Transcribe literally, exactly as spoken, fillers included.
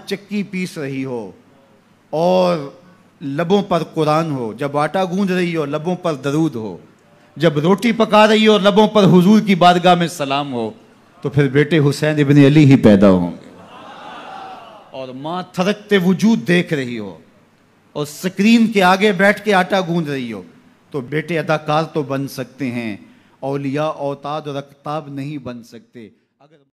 चक्की पीस रही हो और लबों पर कुरान हो, जब आटा गूंद रही हो लबों पर दरूद हो, जब रोटी पका रही हो लबों पर हुजूर की बारगाह में सलाम हो, तो फिर बेटे हुसैन इब्न अली ही पैदा होंगे। और माँ थरकते वजूद देख रही हो और स्क्रीन के आगे बैठ के आटा गूंद रही हो, तो बेटे अदाकार तो बन सकते हैं, औलिया औताद और अकताब नहीं बन सकते। अगर